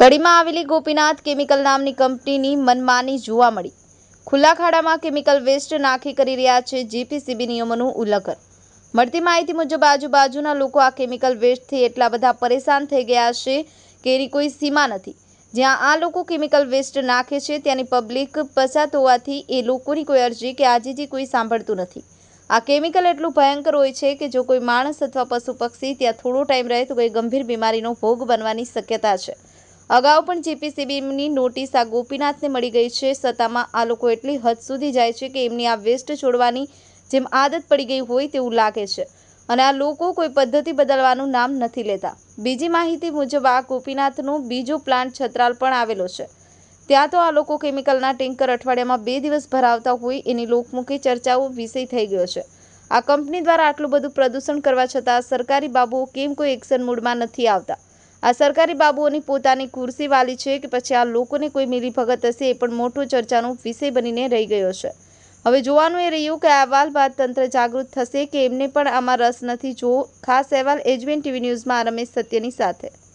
કડીમાં આવેલી ગોપીનાથ કેમિકલ નામની કંપનીની મનમાની જોવા મળી। ખુલ્લા ખાડામાં કેમિકલ વેસ્ટ નાખી કરી રહ્યા છે જીપીસીબી નિયમોનું ઉલ્લંઘન। મળતી માહિતી મુજબ આજુબાજુના લોકો આ કેમિકલ વેસ્ટથી એટલા બધા પરેશાન થઈ ગયા છે કે એની કોઈ સીમા નથી। જ્યાં આ લોકો કેમિકલ વેસ્ટ નાખે છે ત્યાંની પબ્લિક પસાત હોવાથી એ લોકોની કોઈ અરજી કે આજીજી કોઈ સાંભળતું નથી। આ કેમિકલ એટલું ભયંકર હોય છે કે જો કોઈ માણસ અથવા પશુ પક્ષી ત્યાં થોડો ટાઈમ રહે તો કોઈ ગંભીર બીમારીનો ભોગ બનવાની શક્યતા છે। અગાઉ પણ જીપીસીબીની નોટિસ આ ગોપીનાથને મળી ગઈ છે, છતાંમાં આ લોકો એટલી હદ સુધી જાય છે કે એમની આ વેસ્ટ છોડવાની જેમ આદત પડી ગઈ હોય તેવું લાગે છે અને આ લોકો કોઈ પદ્ધતિ બદલવાનું નામ નથી લેતા। બીજી માહિતી મુજબ આ ગોપીનાથનો બીજો પ્લાન્ટ છત્રાલ પણ આવેલો છે। ત્યાં તો આ લોકો કેમિકલના ટેન્કર અઠવાડિયામાં 2 દિવસ ભરાવતા હોય એની લોકમુખી ચર્ચાઓ વિષય થઈ ગયો છે। આ કંપની દ્વારા આટલું બધું પ્રદૂષણ કરવા છતાં સરકારી બાબુઓ કેમ કોઈ એક્શન મૂડમાં નથી આવતા? આ સરકારી બાબુઓની પોતાની ખુરશી વાલી છે કે પછી આ લોકોને કોઈ મિલીભગત હશે એ પણ મોટો ચર્ચાનો વિષય બનીને રહી ગયો છે। હવે જોવાનું એ રહ્યું કે આ અહેવાલ બાદ તંત્ર જાગૃત થશે કે એમને પણ આમાં રસ નથી। જો ખાસ અહેવાલ એજબીએન ટીવી ન્યૂઝમાં રમેશ સત્યની સાથે।